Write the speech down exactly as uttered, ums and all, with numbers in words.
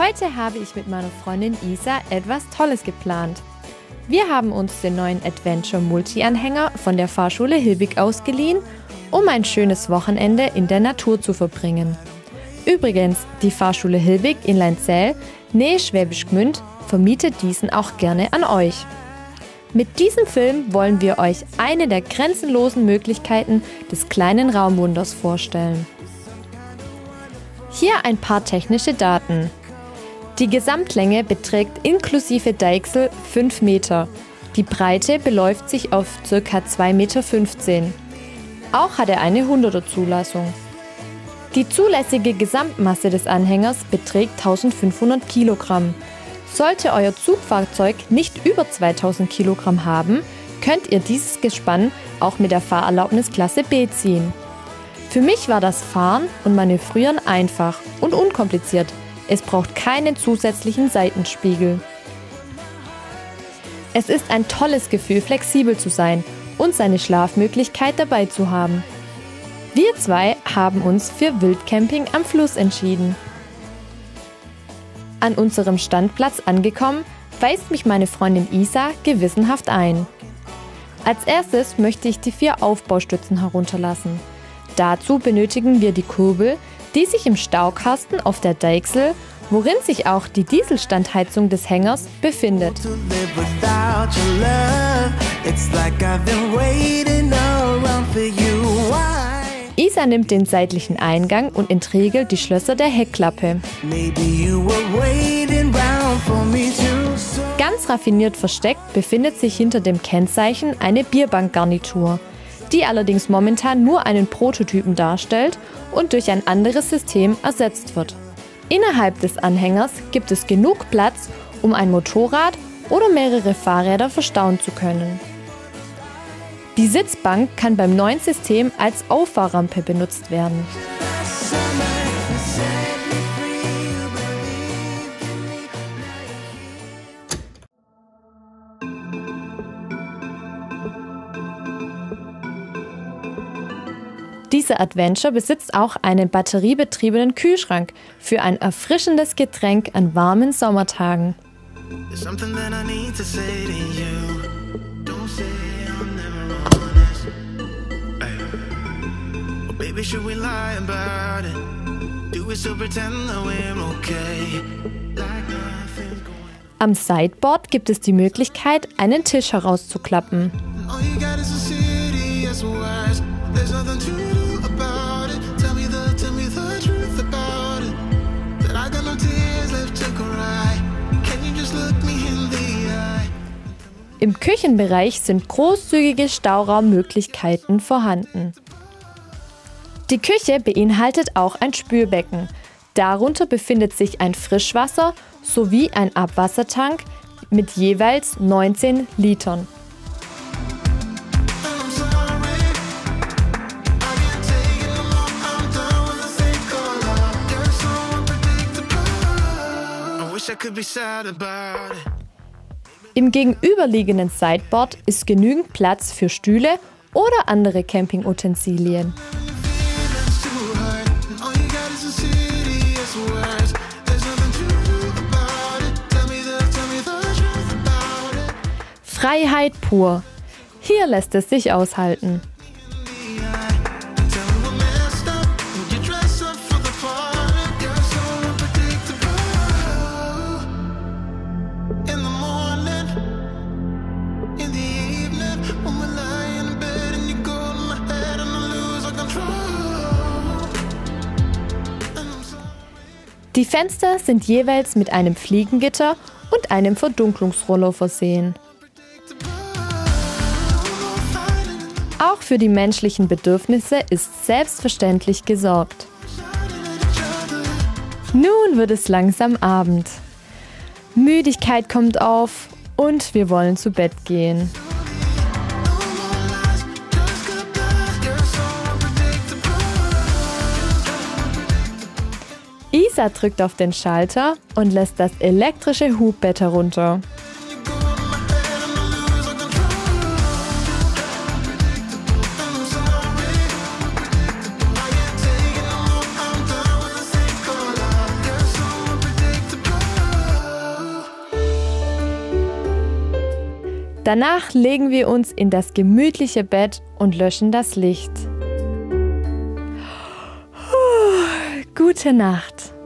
Heute habe ich mit meiner Freundin Isa etwas Tolles geplant. Wir haben uns den neuen Adventure Multi-Anhänger von der Fahrschule Hilbig ausgeliehen, um ein schönes Wochenende in der Natur zu verbringen. Übrigens, die Fahrschule Hilbig in Leinzell, Nähe Schwäbisch Gmünd, vermietet diesen auch gerne an euch. Mit diesem Film wollen wir euch eine der grenzenlosen Möglichkeiten des kleinen Raumwunders vorstellen. Hier ein paar technische Daten. Die Gesamtlänge beträgt inklusive Deichsel fünf Meter. Die Breite beläuft sich auf ca. zwei Komma fünfzehn Meter. Auch hat er eine hunderter Zulassung. Die zulässige Gesamtmasse des Anhängers beträgt eintausendfünfhundert Kilogramm. Sollte euer Zugfahrzeug nicht über zweitausend Kilogramm haben, könnt ihr dieses Gespann auch mit der Fahrerlaubnis Klasse B ziehen. Für mich war das Fahren und Manövrieren einfach und unkompliziert. Es braucht keinen zusätzlichen Seitenspiegel. Es ist ein tolles Gefühl, flexibel zu sein und seine Schlafmöglichkeit dabei zu haben. Wir zwei haben uns für Wildcamping am Fluss entschieden. An unserem Standplatz angekommen, weist mich meine Freundin Isa gewissenhaft ein. Als erstes möchte ich die vier Aufbaustützen herunterlassen. Dazu benötigen wir die Kurbel, die sich im Staukasten auf der Deichsel, worin sich auch die Dieselstandheizung des Hängers befindet. Isa nimmt den seitlichen Eingang und entriegelt die Schlösser der Heckklappe. Ganz raffiniert versteckt befindet sich hinter dem Kennzeichen eine Bierbankgarnitur, die allerdings momentan nur einen Prototypen darstellt und durch ein anderes System ersetzt wird. Innerhalb des Anhängers gibt es genug Platz, um ein Motorrad oder mehrere Fahrräder verstauen zu können. Die Sitzbank kann beim neuen System als Auffahrrampe benutzt werden. Dieser Adventure besitzt auch einen batteriebetriebenen Kühlschrank für ein erfrischendes Getränk an warmen Sommertagen. Am Sideboard gibt es die Möglichkeit, einen Tisch herauszuklappen. Im Küchenbereich sind großzügige Stauraummöglichkeiten vorhanden. Die Küche beinhaltet auch ein Spülbecken. Darunter befindet sich ein Frischwasser sowie ein Abwassertank mit jeweils neunzehn Litern. Im gegenüberliegenden Sideboard ist genügend Platz für Stühle oder andere Campingutensilien. Freiheit pur. Hier lässt es sich aushalten. Die Fenster sind jeweils mit einem Fliegengitter und einem Verdunklungsrollo versehen. Auch für die menschlichen Bedürfnisse ist selbstverständlich gesorgt. Nun wird es langsam Abend. Müdigkeit kommt auf und wir wollen zu Bett gehen. Isa drückt auf den Schalter und lässt das elektrische Hubbett herunter. Danach legen wir uns in das gemütliche Bett und löschen das Licht. Gute Nacht.